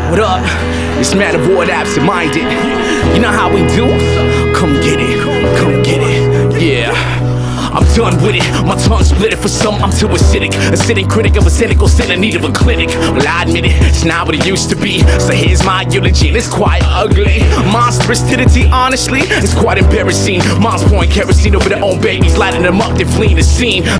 What up? It's man of war absent-minded. You know how we do? Come get it, come get it, yeah. I'm done with it, my tongue split it. For some, I'm too acidic, a sitting critic of a cynical sin in need of a clinic. Well, I admit it, it's not what it used to be. So here's my eulogy, and it's quite ugly. Monstrous stupidity, honestly, it's quite embarrassing. Moms pouring kerosene over their own babies, lighting them up, they're fleeing the scene.